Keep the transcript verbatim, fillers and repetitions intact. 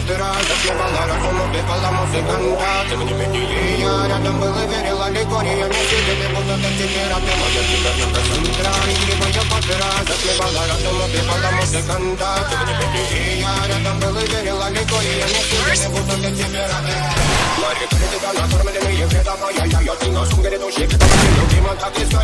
папера, затмевала разум, убивала музыканта. Тем не менее я рядом был и верила легко. Ее не сидели, будто до теперь отдавала тебя на Кассандра. Игривая папера, затмевала разум, убивала музыканта. Тем не менее я рядом был и верила легко. Ее не сидели, будто до теперь отдавала. Мария, тебя накормленные вредом, я, я, я, ты на сумке души, любимым так и сказал.